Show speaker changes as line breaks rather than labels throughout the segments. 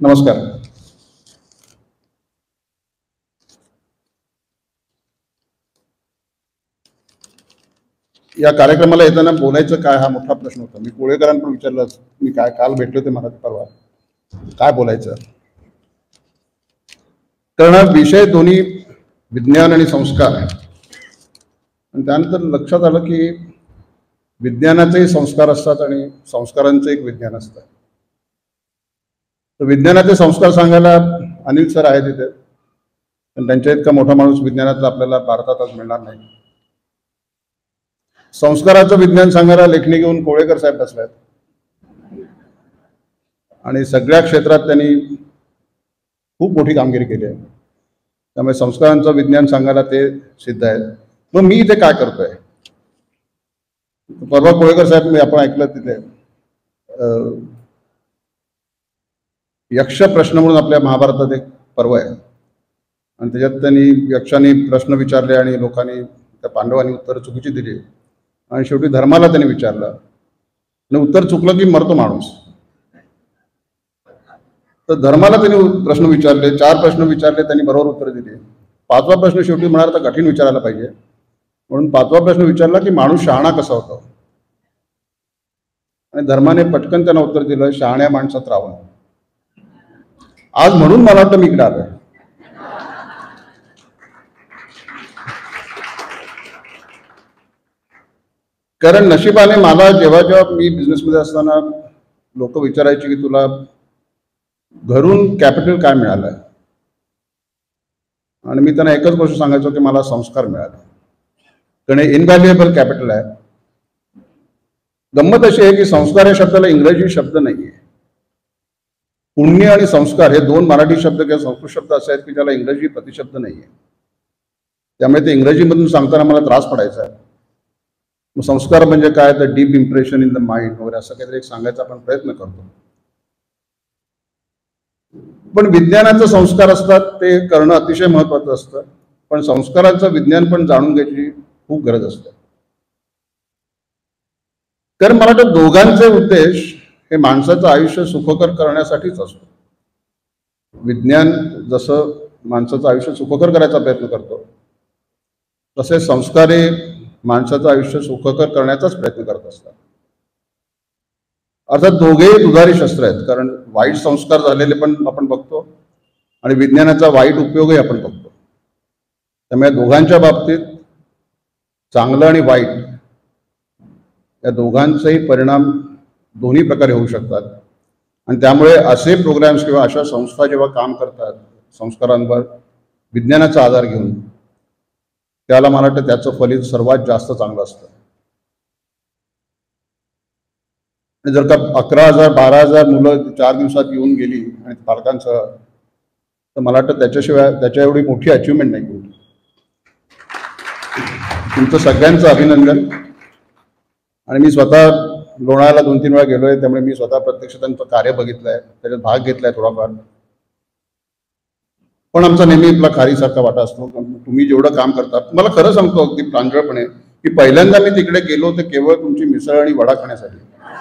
नमस्कार. या कार्यक्रमाला येताना बोलायचं काय हा मोठा प्रश्न होता. मी कोळेकरांना पण विचारलं, मी काय काल भेटले होते मला परवा, काय बोलायचं. कारण विषय दोन्ही विज्ञान आणि संस्कार आहे. आणि त्यानंतर लक्षात आलं की विज्ञानाचेही संस्कार असतात आणि संस्कारांचं एक विज्ञान असतं. तर विज्ञानाचे संस्कार सांगायला अनिल सर आहेत तिथे, पण त्यांच्या इतका मोठा माणूस विज्ञानातला आपल्याला भारतात आज मिळणार नाही. संस्काराचं विज्ञान सांगायला लेखणी घेऊन कोळेकर साहेब बसले आहेत आणि सगळ्या क्षेत्रात त्यांनी खूप मोठी कामगिरी केली आहे. त्यामुळे संस्कारांचं विज्ञान सांगायला ते सिद्ध आहेत. मग मी इथे काय करतोय? परवा कोळेकर साहेब, मी आपण ऐकलं तिथे यक्ष प्रश्न म्हणून आपल्या महाभारतात एक पर्व आहे आणि त्याच्यात त्यांनी यक्षांनी प्रश्न विचारले आणि लोकांनी त्या पांडवांनी उत्तर चुकीची दिली आणि शेवटी धर्माला त्यांनी विचारलं आणि उत्तर चुकलं की मरतो माणूस. तर धर्माला त्यांनी प्रश्न विचारले, 4 प्रश्न विचारले, त्यांनी बरोबर उत्तर दिली. 5वा प्रश्न शेवटी म्हणाला तर कठीण विचारायला पाहिजे म्हणून 5वा प्रश्न विचारला की माणूस शहाणा कसा होतो, आणि धर्माने पटकन त्यांना उत्तर दिलं, शहाण्या माणसात रावण. आज म्हणून मला वाटतं मी इकडे आलोय. कारण नशिबाने मला जेव्हा मी बिझनेसमध्ये असताना लोक विचारायची की तुला घरून कॅपिटल काय मिळालंय, आणि मी त्यांना एकच गोष्ट सांगायचो की मला संस्कार मिळाले, कारण हे इनव्हॅल्युएबल कॅपिटल आहे. गंमत अशी आहे की संस्कार या शब्दाला इंग्रजी शब्द नाहीये. पुण्य आणि संस्कार हे 2 मराठी शब्द किंवा संस्कृत शब्द असे आहेत की ज्याला इंग्रजी प्रतिशब्द नाहीये. त्यामुळे ते इंग्रजीमधून सांगताना मला त्रास पडायचा आहे. मग संस्कार म्हणजे काय, तर deep impression in the mind वगैरे असं काहीतरी एक सांगायचा आपण प्रयत्न करतो. पण विज्ञानाचे संस्कार असतात ते करणं अतिशय महत्वाचं असतं, पण संस्कारांचं विज्ञान पण जाणून घ्यायची खूप गरज असते. कारण मला वाटतं दोघांचे उद्देश हे माणसाचं आयुष्य सुखकर करण्यासाठीच असतो. विज्ञान जसं माणसाचं आयुष्य सुखकर करायचा प्रयत्न करतो, तसे संस्कार हे माणसाचं आयुष्य सुखकर करण्याचाच प्रयत्न करत असतात. अर्थात दोघेही दुधारी शस्त्र आहेत, कारण वाईट संस्कार झालेले पण आपण बघतो आणि विज्ञानाचा वाईट उपयोगही आपण बघतो. त्यामुळे दोघांच्या बाबतीत चांगलं आणि वाईट या दोघांचेही परिणाम दोन्ही प्रकारे होऊ शकतात. आणि त्यामुळे असे प्रोग्राम्स किंवा अशा संस्था जेव्हा काम करतात संस्कारांवर विज्ञानाचा आधार घेऊन, त्याला मला वाटतं त्याचं फलित सर्वात जास्त चांगलं असतं. आणि जर का 11,000 12,000 मुलं 4 दिवसात येऊन गेली आणि पालकांसह, तर मला वाटतं त्याच्या एवढी मोठी अचिव्हमेंट नाही होती. तुमचं सगळ्यांचं अभिनंदन. आणि मी स्वतः लोणावळ्याला 2-3 वेळा गेलोय, त्यामुळे मी स्वतः प्रत्यक्ष त्यांचं कार्य बघितलंय, त्याच्यात भाग घेतलाय थोडाफार. पण आमचा नेहमी आपला खारीसारखा वाटा असतो. तुम्ही जेवढं काम करता, मला खरं सांगतो अगदी प्रांजळपणे की पहिल्यांदा मी तिकडे गेलो तर केवळ तुमची मिसळ आणि वडा खाण्यासाठी,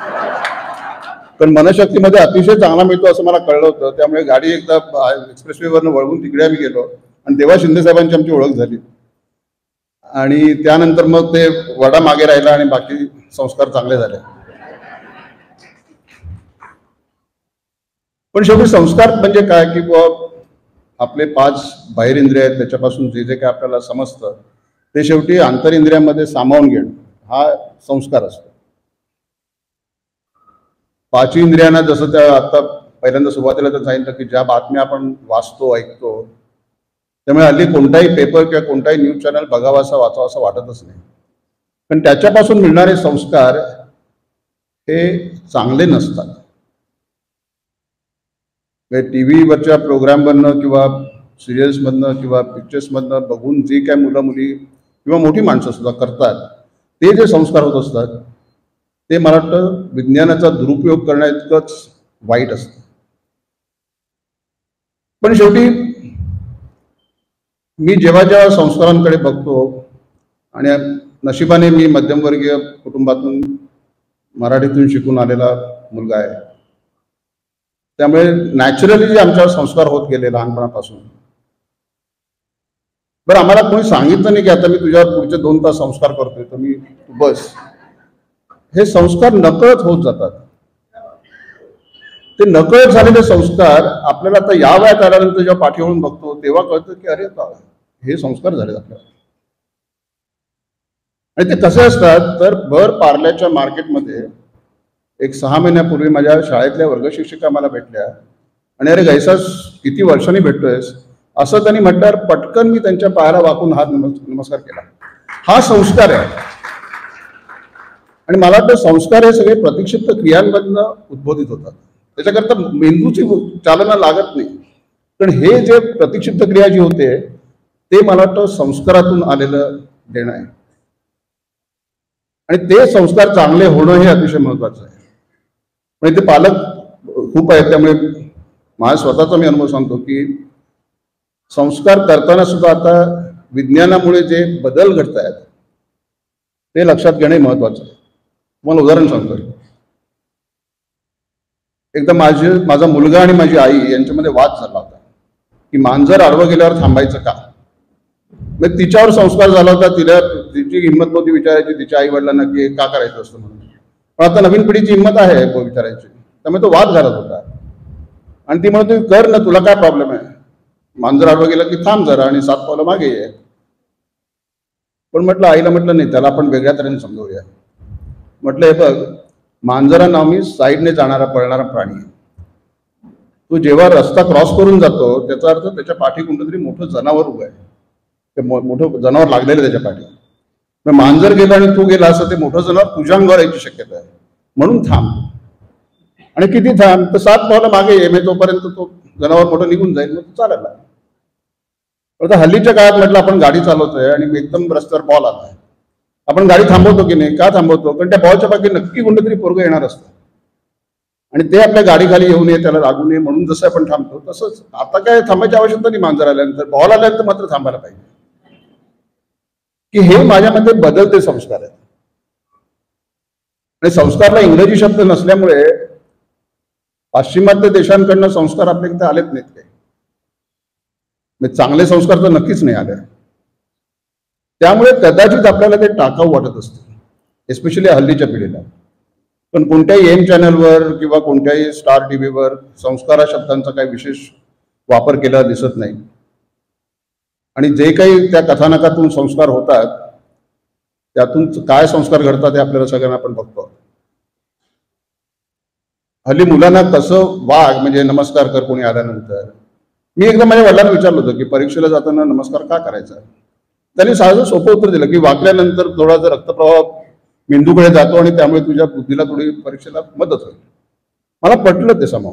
पण मनशक्तीमध्ये अतिशय चांगला मिळतो असं मला कळलं होतं. त्यामुळे गाडी एकदा एक्सप्रेसवेवरनं वळवून तिकडे आम्ही गेलो आणि तेव्हा शिंदे साहेबांची आमची ओळख झाली आणि त्यानंतर मग ते वडा मागे राहिला आणि बाकी संस्कार चांगले झाले. पण शेवटी संस्कार म्हणजे काय की आपले 5 बाहेरिंद्रिय आहेत, त्याच्यापासून जे जे काय आपल्याला समजतं ते शेवटी आंतरिंद्रियांमध्ये सामावून घेणं हा संस्कार असतो. 5 इंद्रियांना जसं त्या आता पहिल्यांदा सुरुवातीला तर सांगितलं की ज्या बातम्या आपण वाचतो ऐकतो, त्यामुळे हल्ली कोणताही पेपर किंवा कोणताही न्यूज चॅनल बघावासा वाचावासा वाटतच नाही. पण त्याच्यापासून मिळणारे संस्कार हे चांगले नसतात. टीव्हीवरच्या प्रोग्राममधनं किंवा सिरियल्समधनं किंवा पिक्चर्समधनं बघून जे काय मुलं मुली किंवा मोठी माणसं सुद्धा करतात, ते जे संस्कार होत असतात ते मला वाटतं विज्ञानाचा दुरुपयोग करण्याइतकंच वाईट असतं. पण शेवटी मी जेव्हा संस्कारांकडे बघतो, आणि नशिबाने मी मध्यमवर्गीय कुटुंबातून मराठीतून शिकून आलेला मुलगा आहे, त्यामुळे नॅचरली जे आमच्यावर संस्कार होत गेले लहानपणापासून. बरं, आम्हाला कोणी सांगितलं नाही की आता मी तुझ्यावर पुढचे 2 तास संस्कार करतोय तर मी बस. हे संस्कार नकळत होत जातात. ते नकळत झालेले संस्कार आपल्याला आता या वयात आल्यानंतर जेव्हा पाठीवरून बघतो तेव्हा कळतं की अरे हे संस्कार झाले आपल्याला. आणि ते कसे असतात तर भर पार्ल्याच्या मार्केटमध्ये एक 6 महिन्यापूर्वी माझ्या शाळेतल्या वर्ग शिक्षिका मला भेटल्या आणि अरे गैसास किती वर्षांनी भेटतोयस असं त्यांनी म्हटल्यावर पटकन मी त्यांच्या पायाला वाकून हात नमस्कार केला. हा संस्कार आहे. आणि मला वाटतं संस्कार हे सगळे प्रतिक्षिप्त क्रियांमधनं उद्बोधित होतात. त्याच्याकरता मेंदूची चालना लागत नाही. पण हे जे प्रतिक्षिप्त क्रिया जी होते ते मला वाटतं संस्कारातून आलेलं देणं आहे. आणि ते संस्कार चांगले होणं हे अतिशय महत्वाचं आहे. म्हणजे ते पालक खूप आहेत त्यामुळे माझा स्वतःचा मी अनुभव सांगतो की संस्कार करताना सुद्धा आता विज्ञानामुळे जे बदल घडत आहेत ते लक्षात घेणे महत्वाचं आहे. तुम्हाला उदाहरण सांगतो. एकदा माझा मुलगा आणि माझी आई यांच्यामध्ये वाद झाला होता की मांजर आडवं गेल्यावर थांबायचं का. मग तिच्यावर संस्कार झाला होता. तिची हिंमत नव्हती विचारायची तिच्या आई वडिलांना की का करायचं असतं म्हणून. पण आता नवीन पिढीची हिंमत आहे विचारायची. त्यामुळे तो वाद घालत होता आणि ती म्हणत होती कर ना, तुला काय प्रॉब्लेम आहे, मांजर आडवं गेलं की थांब जरा आणि 7 पावलं मागे ये. पण म्हटलं आईला म्हटलं नाही, त्याला आपण वेगळ्या तऱ्हेने समजवूया. म्हटलं हे बघ, मांजरा नावानी साईडने जाणारा पळणारा प्राणी आहे. तो जेव्हा रस्ता क्रॉस करून जातो त्याचा अर्थ त्याच्या पाठी कोणतं तरी मोठं जनावर उभं आहे. ते मोठं जनावर लागलेलं त्याच्या पाठी. मग मांजर गेला आणि तू गेला असं ते मोठं जनावर तुझ्या अंगावर यायची शक्यता आहे. म्हणून थांब. आणि किती थांब तर 7 पावलं मागे ये, म्हणजे तोपर्यंत तो जनावर मोठं निघून जाईल, मग चालायला. आता हल्लीच्या काळात म्हटलं आपण गाडी चालवतोय आणि एकदम रस्त्यावर बॉल आलाय, आपण गाडी थांबवतो की नाही. का थांबवतो? कारण त्या बॉलच्या पाठी नक्की कोणतं तरी पोरगं येणार असतं आणि ते आपल्या गाडीखाली येऊ नये, त्याला लागू नये म्हणून जसं आपण थांबतो तसंच आता काय थांबायची आवश्यकता नाही. मांजर आल्यानंतर, बॉल आल्यानंतर मात्र थांबायला पाहिजे. की हे माझ्यामध्ये बदलते संस्कार आहेत. आणि संस्कारला इंग्रजी शब्द नसल्यामुळे पाश्चिमात्य देशांकडनं संस्कार आपल्याकडे आलेच नाहीत. काही चांगले संस्कार तर नक्कीच नाही आले. त्यामुळे कदाचित आपल्याला ते टाकाऊ वाटत असते, एस्पेशली हल्लीच्या पिढीला. पण कोणत्याही एम चॅनलवर किंवा कोणत्याही स्टार टीव्हीवर संस्कार शब्दांचा काही विशेष वापर केला दिसत नाही. आणि जे काही त्या कथानकातून संस्कार होतात त्यातून काय संस्कार घडतात हे आपल्याला सगळ्यांना आपण बघतो. हल्ली मुलांना कसं वाग, म्हणजे नमस्कार कर कोणी आल्यानंतर. मी एकदा माझ्या वडिलांना विचारलं होतं की परीक्षेला जाताना नमस्कार का करायचा. त्यांनी साधं सोपं उत्तर दिलं की वाकल्यानंतर थोडासा रक्तप्रवाह मेंदूकडे जातो आणि त्यामुळे तुझ्या बुद्धीला थोडी परीक्षेला मदत होईल. मला पटलं ते सामावून.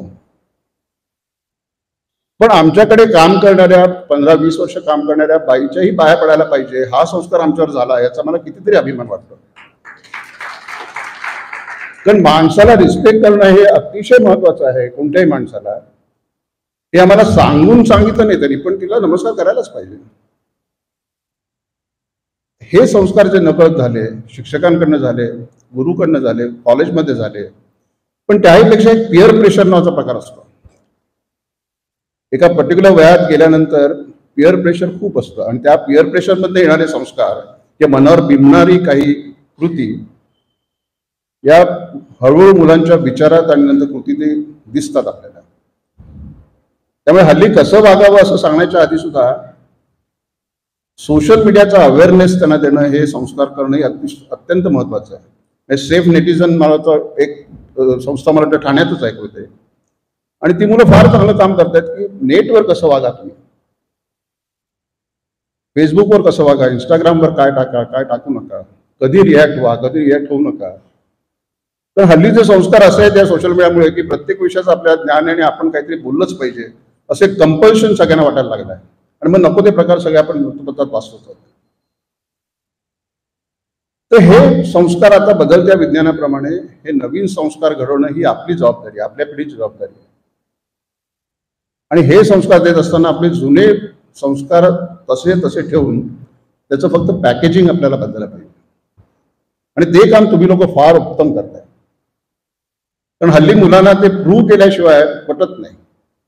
पण आमच्याकडे काम करणाऱ्या 15-20 वर्ष काम करणाऱ्या बाईच्याही पाया पडायला पाहिजे हा संस्कार आमच्यावर झाला, याचा मला कितीतरी अभिमान वाटतो. कारण माणसाला रिस्पेक्ट करणं हे अतिशय महत्वाचं आहे. कोणत्याही माणसाला हे आम्हाला सांगून सांगितलं नाही तरी पण तिला नमस्कार करायलाच पाहिजे. हे संस्कार जे नकळत झाले, शिक्षकांकडनं झाले, गुरुकडनं झाले, कॉलेजमध्ये झाले. पण त्याहीपेक्षा एक पिअर प्रेशर नावाचा प्रकार असतो. एका पर्टिक्युलर वयात गेल्यानंतर पिअर प्रेशर खूप असतं आणि त्या पिअर प्रेशरमध्ये येणारे संस्कार किंवा मनावर बिंबणारी काही कृती या हळूहळू मुलांच्या विचारात आणि नंतर कृती ते दिसतात आपल्याला. त्यामुळे हल्ली कसं वागावं असं सांगण्याच्या आधी सुद्धा सोशल मीडियाचा अवेअरनेस त्यांना देणं हे संस्कार करणं हे अत्यंत महत्वाचं आहे. सेफ नेटिझन मला तर एक संस्था मला वाटतं ठाण्यातच ऐकवते आणि ती मुलं फार चांगलं काम करतात की नेटवर कसं वागा तुम्ही, फेसबुकवर कसं वागा, इंस्टाग्रामवर काय टाका, काय टाकू नका, कधी रिॲक्ट व्हा, कधी रिॲक्ट होऊ नका. तर हल्लीचे संस्कार असे आहेत या सोशल मीडियामुळे की प्रत्येक विषयाचं आपल्या ज्ञानाने आपण काहीतरी बोललंच पाहिजे असे कंपल्शन सगळ्यांना वाटायला लागलं आहे. आणि मग नको ते प्रकार सगळे आपण वृत्तपत्रात वाचतो. तर हे संस्कार आता बदलत्या विज्ञानाप्रमाणे हे नवीन संस्कार घडवणं ही आपली जबाबदारी, आपल्या पिढीची जबाबदारी आहे. आणि हे संस्कार देत असताना आपले जुने संस्कार तसे तसे ठेवून त्याचं फक्त पॅकेजिंग आपल्याला बदलायला पाहिजे. आणि ते काम तुम्ही लोक फार उत्तम करताय. कारण हल्ली मुलांना ते प्रूव्ह केल्याशिवाय पटत नाही.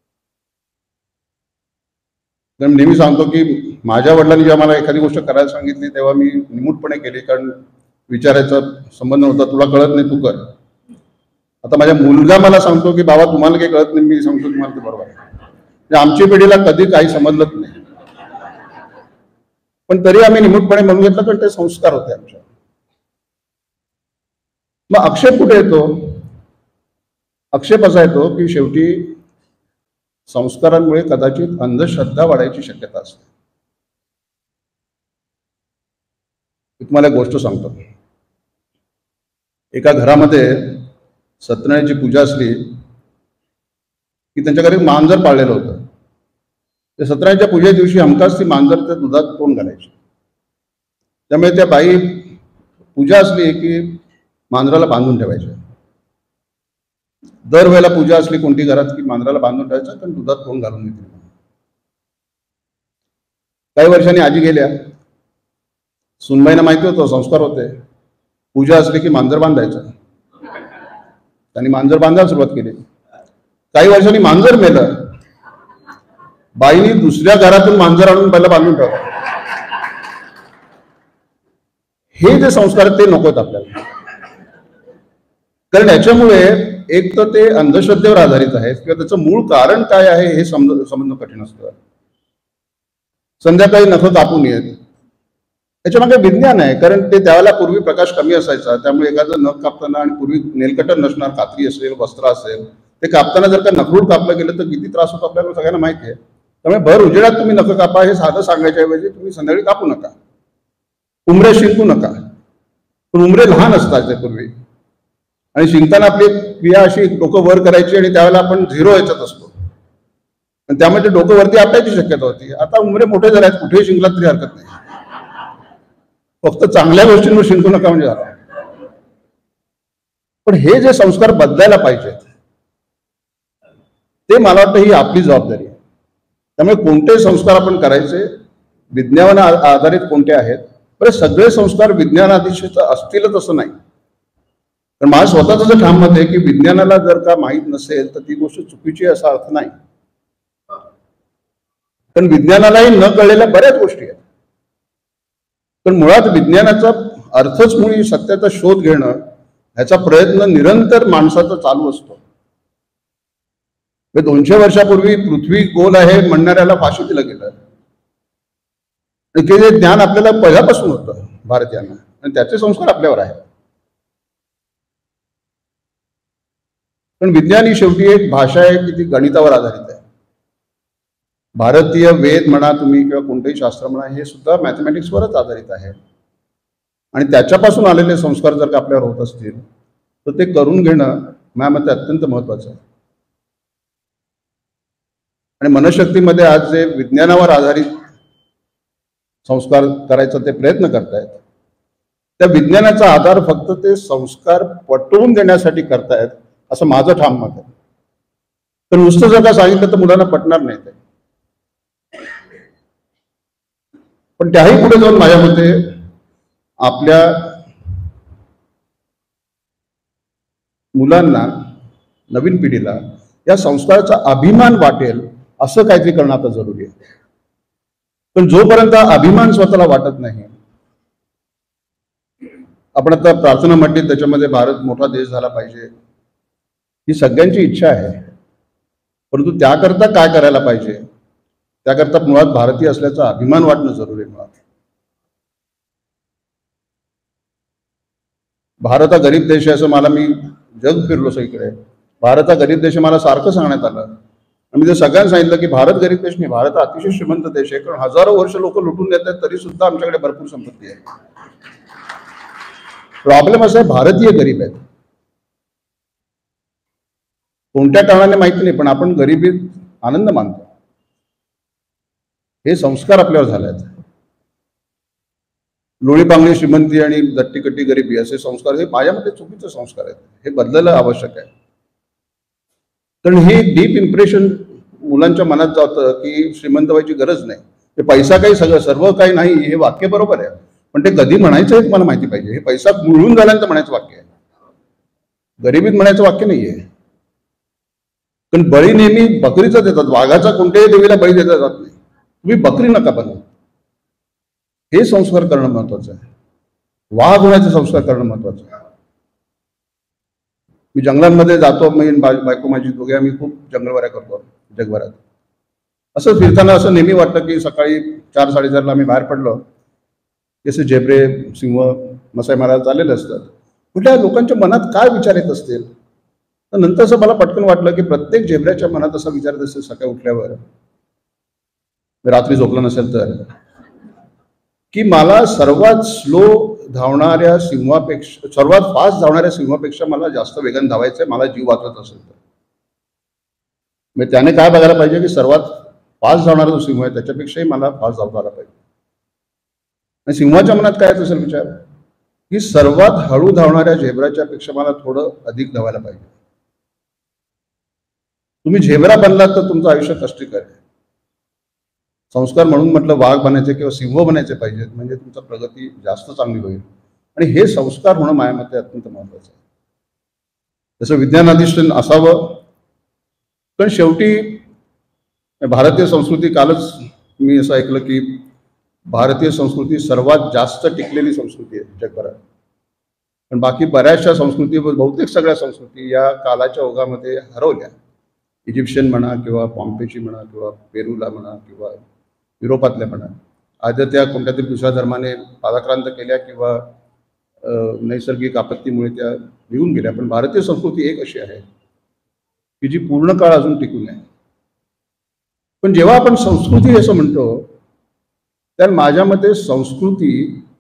कारण नेहमी सांगतो की माझ्या वडिलांनी जेव्हा मला एखादी गोष्ट करायला सांगितली तेव्हा मी निमूटपणे केली, कारण विचारायचा संबंध होता, तुला कळत नाही तू कर. आता माझ्या मुलगा मला सांगतो की बाबा तुम्हाला काही कळत नाही, मी सांगतो तुम्हाला ते बरोबर आहे. आमच्या पिढीला कधी काही समजलंच नाही, पण तरी आम्ही निमूटपणे म्हणून घेतलं, कारण ते संस्कार होते आमच्या. मग आक्षेप कुठे येतो? आक्षेप असा येतो की शेवटी संस्कारांमुळे कदाचित अंधश्रद्धा वाढायची शक्यता असते. तुम्हाला एक गोष्ट सांगतो. एका घरामध्ये सत्यनारायणची पूजा असली की त्यांच्या घरी मांजर पाळलेलं होतं. ते सत्यनारायणच्या पूजे दिवशी हमखास ती मांजर त्या दुधात तोंड घालायची. त्यामुळे त्या बाई पूजा असली की मांजराला बांधून ठेवायच्या. दरवेळेला पूजा असली कोणती घरात की मांजराला बांधून ठेवायचं, कारण दुधात तोंड घालून घेतली. काही वर्षांनी आजी गेल्या. सुनबाईंना माहिती होतं, संस्कार होते, पूजा असली की मांजर बांधायचं. त्यांनी मांजर बांधायला सुरुवात केली. काही वर्षांनी मांजर मेलं. बाईनी दुसऱ्या घरातून मांजर आणून पहिला बांधून ठेवलं. हे जे संस्कार आहेत ते नकोत आपल्याला, कारण याच्यामुळे एक तर ते अंधश्रद्धेवर आधारित आहेत किंवा त्याचं मूळ कारण काय आहे हे समजणं कठीण असतं. संध्याकाळी नखं कापून येत, त्याच्यामागे विज्ञान आहे. कारण ते त्यावेळेला पूर्वी प्रकाश कमी असायचा, त्यामुळे एखादं नख कापताना, आणि पूर्वी नेलकटर नसणार, कात्री असेल, वस्त्र असेल, ते कापताना जर का नखरूड कापलं गेलं तर किती त्रास होतो आपल्याला सगळ्यांना माहिती आहे. त्यामुळे भर उजेडात तुम्ही नखं कापा हे साधं सांगायच्या ऐवजी तुम्ही संध्याकाळी कापू नका. उमरे शिंकू नका. पण उमरे लहान असतात ते पूर्वी, आणि शिंकताना आपली क्रिया अशी डोकं वर करायची आणि त्यावेळेला आपण 0 याच्यात असतो, आणि त्यामुळे ते डोकं वरती आपटायची शक्यता होती. आता उमरे मोठे झाले आहेत, कुठेही शिंकलात तरी हरकत नाही. फक्त चांगल्या गोष्टींवर शिंकू नका म्हणजे झालं. पण हे जे संस्कार बदलायला पाहिजेत ते मला वाटतं ही आपली जबाबदारी आहे. त्यामुळे कोणते संस्कार आपण करायचे, विज्ञानावर आधारित कोणते आहेत. बरे सगळे संस्कार विज्ञानाधीष्ठित असतीलच असं नाही. पण माझं स्वतःच जर ठाम मत आहे की विज्ञानाला जर का माहीत नसेल तर ती गोष्ट चुकीची असा अर्थ नाही. पण विज्ञानालाही न कळलेल्या बऱ्याच गोष्टी आहेत. पण मुळात विज्ञानाचा अर्थच मुळी सत्याचा शोध घेणं, ह्याचा प्रयत्न निरंतर माणसाचा चालू असतो. 200 वर्षापूर्वी पृथ्वी गोल आहे म्हणणाऱ्याला फाशी दिलं गेलं. जे ज्ञान आपल्याला पहिल्यापासून होतं भारतीयांना, आणि त्याचे संस्कार आपल्यावर आहेत. पण विज्ञान ही शेवटी एक भाषा आहे की ती गणितावर आधारित आहे. भारतीय वेद म्हणा तुम्ही किंवा कोणतेही शास्त्र म्हणा, हे सुद्धा मॅथमॅटिक्सवरच आधारित आहे. आणि त्याच्यापासून आलेले संस्कार जर का आपल्यावर होत असतील तर ते करून घेणं माझ्या मते अत्यंत महत्त्वाचं आहे. आणि मनशक्तीमध्ये आज जे विज्ञानावर आधारित संस्कार करायचा ते प्रयत्न करतायत, त्या विज्ञानाचा आधार फक्त ते संस्कार पटवून देण्यासाठी करतायत असं माझं ठाम मत आहे. तर नुसतं जर का सांगितलं तर मुलांना पटणार नाही ते. पण त्याही पुढे जाऊन माझ्या मते आपल्या मुलांना, नवीन पिढीला या संस्काराचा अभिमान वाटेल असं काहीतरी करणं आता जरुरी आहे. पण जोपर्यंत अभिमान स्वतःला वाटत नाही, आपण आता प्रार्थना म्हटली त्याच्यामध्ये भारत मोठा देश झाला पाहिजे ही सगळ्यांची इच्छा आहे. परंतु त्याकरता काय करायला पाहिजे, त्याकरता मुळात भारतीय असल्याचा अभिमान वाटणं जरुरी आहे. मुळात भारत हा गरीब देश आहे असं मी जग फिरलो सगळीकडे. भारत हा गरीब देश मला सारखं सांगण्यात आलं. मी जर सगळ्यांना सांगितलं की भारत गरीब देश नाही, भारत हा अतिशय श्रीमंत देश आहे, कारण हजारो वर्ष लोक लुटून देत आहेत तरी सुद्धा आमच्याकडे भरपूर संपत्ती आहे. प्रॉब्लेम असा आहे, भारतीय गरीब आहेत. कोणत्या कारणाने माहिती नाही, पण आपण गरिबीत आनंद मानतो. हे संस्कार आपल्यावर झाले आहेत. लोळी पांगळी श्रीमंती आणि दट्टीकट्टी गरिबी असे संस्कार हे माझ्यामध्ये चुकीचे संस्कार आहेत. हे बदलायला आवश्यक आहे. कारण हे डीप इम्प्रेशन मुलांच्या मनात जातं की श्रीमंत व्हायची गरज नाही, हे पैसा काही सगळं सर्व काही नाही. हे वाक्य बरोबर आहे, पण ते कधी म्हणायचं हे तुम्हाला माहिती पाहिजे. हे पैसा मिळून झाल्यानंतर म्हणायचं वाक्य आहे. गरिबीत म्हणायचं वाक्य नाहीये. पण बळी नेहमी बकरीचा देतात, वाघाचा कोणत्याही देवीला बळी देता जात नाही. तुम्ही बकरी नका बनवू, हे संस्कार करणं महत्वाचं आहे. वाघ होण्याचे संस्कार करणं महत्वाचं आहे. मी जंगलांमध्ये जातो, मी बायको माझी दोघे आम्ही खूप जंगलवाऱ्या करतो जगभरात. असं फिरताना असं नेहमी वाटतं की सकाळी 4-4:30ला आम्ही बाहेर पडलो की असे झेब्रे, सिंह, मसाई मारायला चाललेले असतात. कुठल्या लोकांच्या मनात काय विचार येत असतील. तर नंतर असं मला पटकन वाटलं की प्रत्येक झेब्र्याच्या मनात असं विचारत असेल सकाळी उठल्यावर, रात्री झोपलं नसेल तर, की मला सर्वात स्लो धावणाऱ्या सिंहापेक्षा, सर्वात फास्ट धावणाऱ्या सिंहापेक्षा मला जास्त वेगाने धावायचंय, मला जीव वाचवत असेल तर. मग त्याने काय बघायला पाहिजे की सर्वात फास्ट धावणारा जो सिंह आहे त्याच्यापेक्षाही मला फास्ट धावता आला पाहिजे. आणि सिंहाच्या मनात काय असेल विचार की सर्वात हळू धावणाऱ्या झेब्राच्या पेक्षा मला थोडं अधिक धावायला पाहिजे. तुम्ही झेब्रा बनलात तर तुमचं आयुष्य कष्टिकर आहे. संस्कार म्हणून म्हटलं वाघ बनायचे किंवा सिंह बनायचे पाहिजेत, म्हणजे तुमची प्रगती जास्त चांगली होईल. आणि हे संस्कार होणं माझ्या मते अत्यंत महत्वाचं आहे. जसं विज्ञान अधिष्ठान असावं. पण शेवटी भारतीय संस्कृती, कालच मी असं ऐकलं की भारतीय संस्कृती सर्वात जास्त टिकलेली संस्कृती आहे जगभरात. पण बाकी बऱ्याचशा संस्कृती, बहुतेक सगळ्या संस्कृती या कालाच्या ओघामध्ये हरवल्या. इजिप्शियन म्हणा किंवा पॉम्पेची म्हणा किंवा पेरूला म्हणा किंवा युरोपातल्या म्हणा, आज त्या कोणत्या तरी दुसऱ्या धर्माने पादाक्रांत केल्या किंवा नैसर्गिक आपत्तीमुळे त्या निघून गेल्या. पण भारतीय संस्कृती एक अशी आहे की जी पूर्ण काळ अजून टिकून आहे. पण जेव्हा आपण संस्कृती असं म्हणतो तर माझ्या मते संस्कृती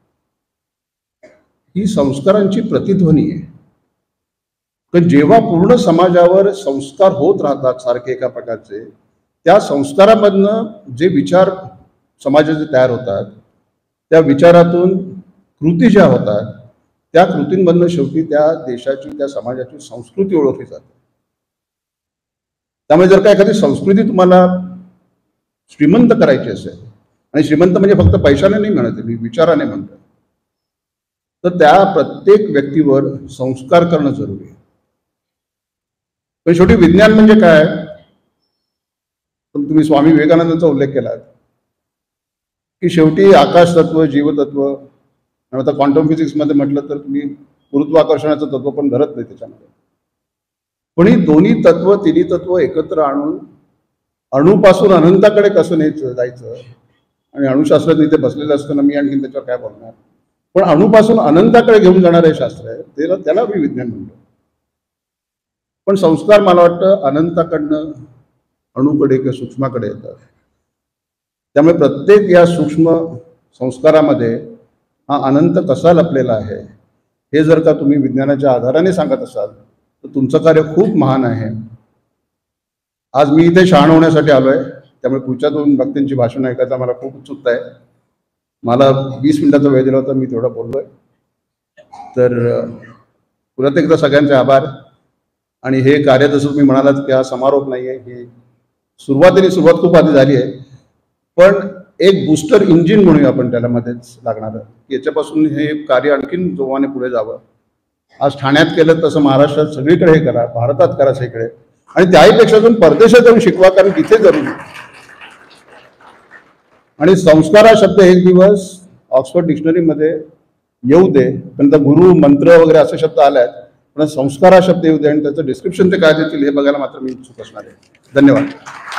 ही संस्कारांची प्रतिध्वनी आहे. पण जेव्हा पूर्ण समाजावर संस्कार होत राहतात सारखे एका प्रकारचे, त्या संस्कारामधनं जे विचार समाजाचे तयार होतात, त्या विचारातून कृती ज्या होतात, त्या कृतींमधनं शेवटी त्या देशाची, त्या समाजाची संस्कृती ओळखली जाते. त्यामुळे जर का एखादी संस्कृती तुम्हाला श्रीमंत करायची असेल, आणि श्रीमंत म्हणजे फक्त पैशाने नाही म्हणत, मी विचाराने म्हणतो, तर त्या प्रत्येक व्यक्तीवर संस्कार करणं जरुरी आहे. पण शेवटी विज्ञान म्हणजे काय, तुम्ही स्वामी विवेकानंदांचा उल्लेख केला की शेवटी आकाश तत्व, जीवतत्व, आणि आता क्वांटम फिजिक्समध्ये म्हटलं तर तुम्ही गुरुत्वाकर्षणाचं तत्व पण धरत नाही त्याच्यामध्ये. पण ही दोन्ही तत्व, तिन्ही तत्व एकत्र आणून अणुपासून अनंताकडे कसं न्यायचं जायचं, आणि अणुशास्त्रात इथे बसलेलं असताना मी आणखी त्याच्यावर काय बोलणार, पण अणुपासून अनंताकडे घेऊन जाणारे शास्त्र आहे, त्याला मी विज्ञान म्हणतो. पण संस्कार मला वाटतं अनंताकडनं अणुकडे किंवा सूक्ष्माकडे येतात. त्यामुळे प्रत्येक या सूक्ष्म संस्कारामध्ये हा अनंत कसा लपलेला आहे हे जर का तुम्ही विज्ञानाच्या आधाराने सांगत असाल तर तुमचं कार्य खूप महान आहे. आज मी इथे शहाण होण्यासाठी आलो आहे, त्यामुळे पुढच्या 2 व्यक्तींची भाषण ऐकायचा मला खूप उत्सुकता आहे. मला 20 मिनिटाचा वेळ दिला होता, मी तेवढा बोललोय. तर पुन्हा एकदा सगळ्यांचे आभार. आणि हे कार्य जसं तुम्ही म्हणालात की हा समारोप नाही आहे, ही सुरुवात खूप आधी झाली आहे, पण एक बूस्टर इंजिन म्हणूया आपण त्याला मध्येच लागणार, याच्यापासून हे कार्य आणखीन जोमाने पुढे जावं. आज ठाण्यात केलं तसं महाराष्ट्रात सगळीकडे हे करा, भारतात करा सगळीकडे, आणि त्याहीपेक्षा अजून परदेशात जाऊन शिकवा, कारण तिथे जरूर. आणि संस्कार हा शब्द एक दिवस ऑक्सफर्ड डिक्शनरीमध्ये येऊ दे, पण गुरु, मंत्र वगैरे असे शब्द आले आहेत, पण संस्कार हा शब्द येऊ दे आणि त्याचं डिस्क्रिप्शन ते काय देतील हे बघायला मात्र मी इच्छुक असणार आहे. धन्यवाद.